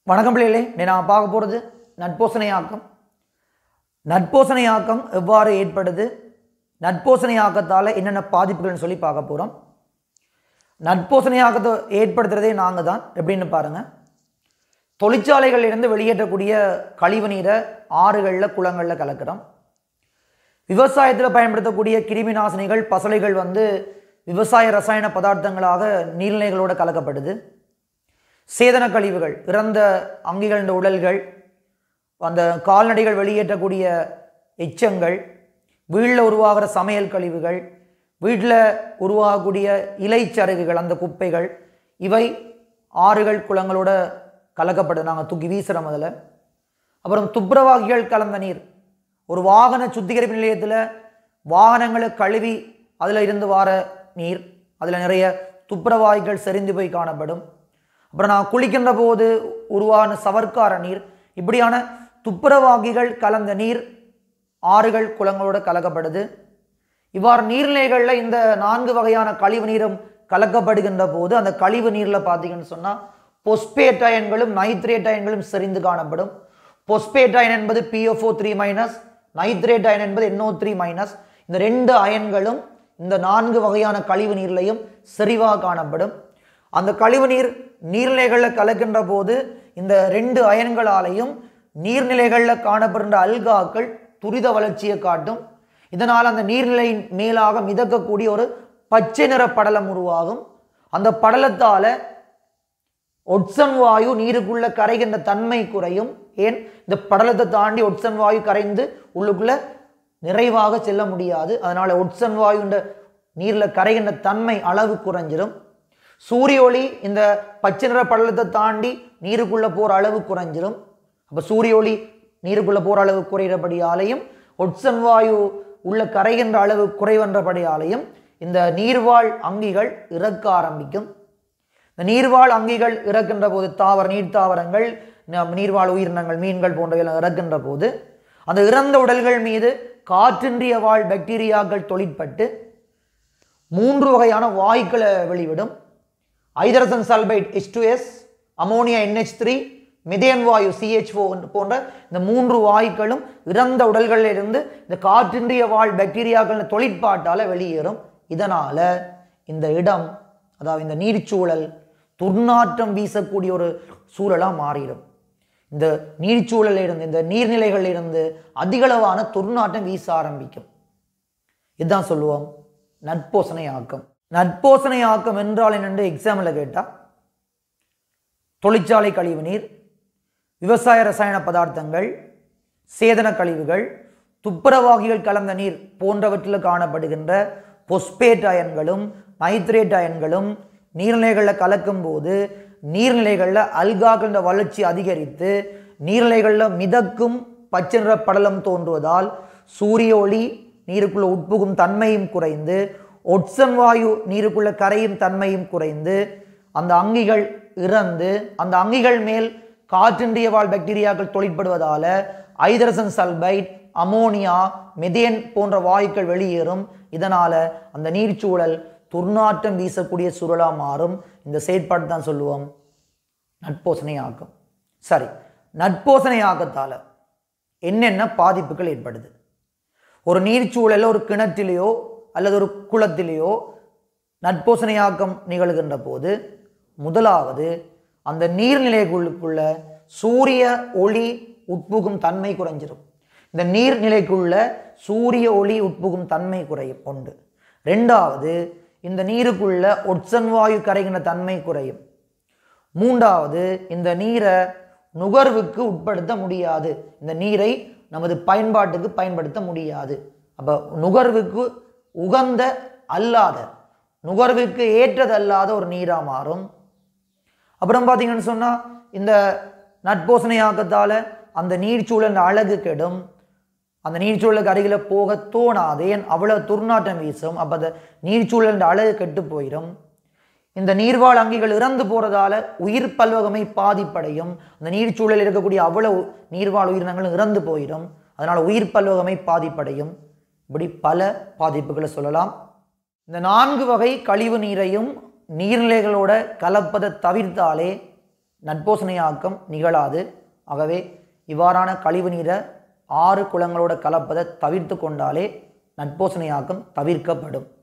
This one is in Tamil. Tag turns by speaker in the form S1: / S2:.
S1: வணக்கம் பிள்ளைகளே, நான் பார்க்க போகிறது நட்போசனையாக்கம். நட்போசனையாக்கம் எவ்வாறு ஏற்படுது, நட்போசனையாக்கத்தால் என்னென்ன பாதிப்புகள்னு சொல்லி பார்க்க போகிறோம். நட்போசனையாக்கத்தை ஏற்படுத்துகிறதே நாங்கள் தான். எப்படின்னு பாருங்கள், தொழிற்சாலைகளிலிருந்து வெளியேற்றக்கூடிய கழிவு நீரை ஆறுகளில் குளங்களில் கலக்கிறோம். விவசாயத்தில் பயன்படுத்தக்கூடிய கிருமி நாசினிகள் பசலைகள் விவசாய ரசாயன பதார்த்தங்களாக நீர்நிலைகளோடு கலக்கப்படுது. சேதன கழிவுகள், இறந்த அங்கிகளின் உடல்கள், அந்த கால்நடைகள் வெளியேற்றக்கூடிய எச்சங்கள், வீட்டில் உருவாகிற சமையல் கழிவுகள், வீட்டில் உருவாகக்கூடிய இலைச்சருகுகள், அந்த குப்பைகள், இவை ஆறுகள் குளங்களோட கலக்கப்படுது. நாங்கள் தூக்கி வீசுகிறோம். அதில் அப்புறம் துப்புரவாகிகள் கலந்த நீர், ஒரு வாகன சுத்திகரிப்பு நிலையத்தில் வாகனங்களை கழுவி அதில் இருந்து வார நீர், அதில் நிறைய துப்புரவாகிகள் செறிந்து போய் காணப்படும். அப்புறம் நான் குளிக்கின்ற போது உருவான சவர்க்கார நீர், இப்படியான துப்புரவாகிகள் கலந்த நீர் ஆறுகள் குளங்களோடு கலக்கப்படுது. இவ்வாறு நீர்நிலைகளில் இந்த 4 வகையான கழிவு நீரும் கலக்கப்படுகின்ற போது அந்த கழிவு நீரில் பார்த்தீங்கன்னு சொன்னால் பொஸ்பேட் அயன்களும் நைட்ரேட் அயன்களும் செறிந்து காணப்படும். பொஸ்பேட் அயன் என்பது PO4 -, நைட்ரேட் அயன் என்பது NO3-. இந்த 2 அயன்களும் இந்த 4 வகையான கழிவு நீர்லையும் செறிவாக காணப்படும். அந்த கழிவு நீர் நீர்நிலைகளில் கலக்கின்ற போது இந்த 2 அயன்களாலையும் நீர்நிலைகளில் காணப்படுகின்ற அல்காக்கள் துரித வளர்ச்சியை காட்டும். இதனால் அந்த நீர்நிலையின் மேலாக மிதக்கக்கூடிய ஒரு பச்சை நிற படலம் உருவாகும். அந்த படலத்தால் ஒட்சன் வாயு நீருக்குள்ள கரைகின்ற தன்மை குறையும். ஏன், இந்த படலத்தை தாண்டி ஒட்சன் வாயு கரைந்து உள்ளுக்குள்ள நிறைவாக செல்ல முடியாது. அதனால ஒட்சன் வாயு நீரில் கரைகின்ற தன்மை அளவு குறைஞ்சிடும். சூரிய ஒளி இந்த பச்சை நிற படலத்தை தாண்டி நீருக்குள்ள போற அளவு குறைஞ்சிடும். அப்ப சூரிய ஒளி நீருக்குள்ள போற அளவு குறைகிறபடியாலையும் ஒட்சன் வாயு உள்ள கரைகின்ற அளவு குறைவன்றபடியாலையும் இந்த நீர்வாழ் அங்கிகள் இறக்க ஆரம்பிக்கும். இந்த நீர்வாழ் அங்கிகள் இறக்கின்ற போது நீர்த்தாவரங்கள், நீர்வாழ் உயிரினங்கள், மீன்கள் போன்றவையெல்லாம் இறக்கின்ற போது அந்த இறந்த உடல்கள் மீது காற்றின்றிய வாழ் பாக்டீரியாக்கள் தொழிற்பட்டு 3 வகையான வாயுக்களை வெளிவிடும். Hydrogen sulphide H2S, ammonia NH3, methane வாயு CH4 போன்ற இந்த 3 வாயுக்களும் இறந்த உடல்களிலிருந்து இந்த காற்றின்றிய வாழ் பாக்டீரியாக்கள் தொழிற்பாட்டால் வெளியேறும். இதனால இந்த இடம், அதாவது இந்த நீர்ச்சூழல் துர்நாற்றம் வீசக்கூடிய ஒரு சூழலாக மாறிடும். இந்த நீர்ச்சூழலில் இருந்து, இந்த நீர்நிலைகளில் இருந்து அதிகளவான துர்நாற்றம் வீச ஆரம்பிக்கும். இதுதான் சொல்லுவோம் நட்போசனை ஆக்கம். நட்போசனை ஆக்கம் என்றால் என்னென்று எக்ஸாம்பிள் கேட்டால், தொழிற்சாலை கழிவு நீர், விவசாய ரசாயன பதார்த்தங்கள், சேதன கழிவுகள், துப்புரவாகிகள் கலந்த நீர் போன்றவற்றில் காணப்படுகின்ற பொஸ்பேட் அயன்களும் நைட்ரேட் அயன்களும் நீர்நிலைகளில் கலக்கும் போது நீர்நிலைகளில் அல்காக்கள வளர்ச்சி அதிகரித்து நீர்நிலைகளில் மிதக்கும் பச்சை நிற படலம் தோன்றுவதால் சூரிய ஒளி நீருக்குள்ள உட்புகும் தன்மையும் குறைந்து ஒட்சன் வாயு நீருக்குள்ள கரையும் தன்மையும் குறைந்து அந்த அங்கிகள் இறந்து அந்த அங்கிகள் மேல் காற்றின்றிய வாழ் பாக்டீரியாக்கள் தொழிற்படுவதால ஹைட்ரஜன் சல்பைட், அமோனியா, மிதேன் போன்ற வாயுக்கள் வெளியேறும். இதனால அந்த நீர்ச்சூழல் துர்நாற்றம் வீசக்கூடிய சூழலா மாறும். இந்த செயற்பாடு தான் சொல்லுவோம் நட்போசனை ஆக்கம். சரி, நட்போசனை ஆக்கத்தால் என்னென்ன பாதிப்புகள் ஏற்படுது? ஒரு நீர்ச்சூழலில் ஒரு கிணற்றிலேயோ அல்லது ஒரு குளத்திலேயோ நட்போசனையாக்கம் நிகழ்கின்ற போது முதலாவது அந்த நீர்நிலைக்குள்ள சூரிய ஒளி உட்புகும் தன்மை குறைஞ்சிடும். இந்த நீர்நிலைக்குள்ள சூரிய ஒளி உட்புகும் தன்மை குறையும் ஒன்று. 2வது, இந்த நீருக்குள்ள ஒட்சன் வாயு கரைகின்ற தன்மை குறையும். 3வது, இந்த நீரை நுகர்வுக்கு உட்படுத்த முடியாது. இந்த நீரை நமது பயன்பாட்டுக்கு பயன்படுத்த முடியாது. அப்போ நுகர்வுக்கு உகந்த அல்லாத, நுகர்வுக்கு ஏற்றதல்லாத ஒரு நீராக மாறும். அப்புறம் பார்த்தீங்கன்னு சொன்னால் இந்த நட்போசனை ஆக்கத்தால் அந்த நீர்ச்சூழல் அழகு கெடும். அந்த நீர்ச்சூழலுக்கு அருகில் போக தோணாது. ஏன், அவ்வளோ துர்நாற்றம் வீசும். அப்போ அந்த நீர்ச்சூழல் அழகு கெட்டு போயிடும். இந்த நீர்வாழ் அங்கிகள் இறந்து போகிறதால உயிர் பல்வகமை பாதிப்படையும். அந்த நீர்ச்சூழலில் இருக்கக்கூடிய அவ்வளவு நீர்வாழ் உயிரினங்களும் இறந்து போயிடும். அதனால் உயிர் பல்வகமை பாதிப்படையும். இப்படி பல பாதிப்புகளை சொல்லலாம். இந்த 4 வகை கழிவு நீரையும் நீர்நிலைகளோட கலப்பதை தவிர்த்தாலே நட்போசனையாக்கம் நிகழாது. ஆகவே இவ்வாறான கழிவு நீரை ஆறு குளங்களோட கலப்பதை தவிர்த்து கொண்டாலே நட்போசனையாக்கம் தவிர்க்கப்படும்.